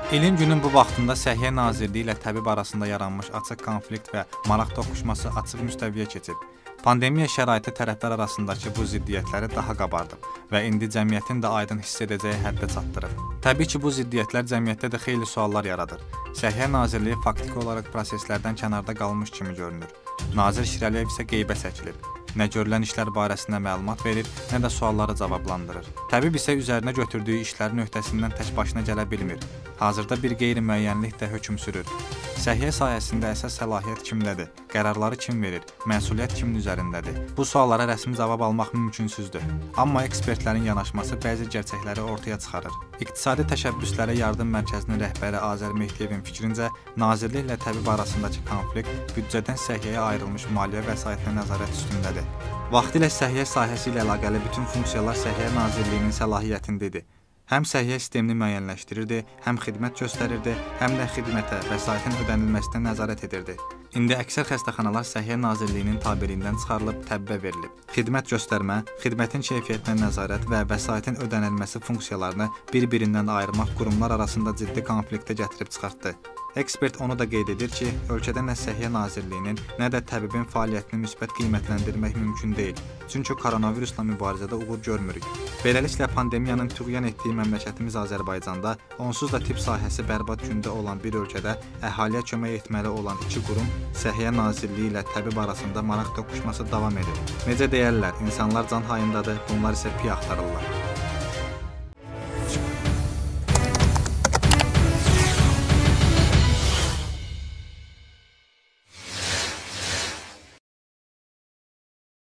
İlin günün bu vaxtında Səhiyyə Nazirliyi ilə təbib arasında yaranmış açıq konflikt və maraq toqquşması açıq müstəviyə keçib. Pandemiya şəraiti tərəflər arasındakı bu ziddiyyətləri daha qabardıb və indi cəmiyyətin də aydın hiss edəcəyi həddə çatdırıb. Təbii ki, bu ziddiyyətlər cəmiyyətdə də xeyli suallar yaradır. Səhiyyə Nazirliyi faktiki olaraq proseslərdən kənarda qalmış kimi görünür. Nazir Şirəliyev isə qeybə çəkilib. Nə görülən işlər barəsində məlumat verir, nə də sualları cavablandırır. Təbib isə üzərinə götürdüyü işlərin öhdəsindən tək başına gələ bilmir. Hazırda bir qeyri-müəyyənlik də hökm sürür. Səhiyyə sahəsində əsas səlahiyyət kimdədir? Qərarları kim verir? Məsuliyyət kimin üzərindədir? Bu suallara rəsmi cavab almaq mümkünsüzdür. Amma ekspertlərin yanaşması bəzi gerçəkləri ortaya çıxarır. İqtisadi təşəbbüslərə yardım mərkəzinin rəhbəri Azər Mehdiyevin fikrincə, nazirliklə təbib arasındakı konflikt büdcədən səhiyyəyə ayrılmış maliyyə vəsaitinə nəzarət üstündədir. Vaxtilə səhiyyə sahəsi ilə əlaqəli bütün funksiyalar Səhiyyə Nazirliyinin səlahiyyətindədir. Həm səhiyyə sistemini müəyyənləşdirirdi, həm xidmət göstərirdi, həm də xidmətə, vəsaitin ödənilməsinə nəzarət edirdi. İndi əksər xəstəxanalar Səhiyyə Nazirliyinin tabeliyindən çıxarılıb təbibə verilib. Xidmət göstərmə, xidmətin keyfiyyətinə nəzarət və vəsaitin ödənilməsi funksiyalarını bir-birindən ayırmaq qurumlar arasında ciddi konfliktə gətirib çıxartdı. Ekspert onu da qeyd edir ki, ölkədə nə Səhiyyə Nazirliyinin, nə də təbibin fəaliyyətini müsbət qiymətləndirmək mümkün deyil. Çünki koronavirusla mübarizədə uğur görmürük. Beləliklə, pandemiyanın tüğyan etdiyi məmləkətimiz Azərbaycanda, onsuz da tibb sahəsi bərbad gündə olan bir ölkədə əhaliyə kömək etməli olan iki qurum Səhiyyə Nazirliyi ilə təbib arasında maraq toqquşması davam edir. Necə deyərlər, insanlar can hayındadır, bunlar isə piy axtarırlar.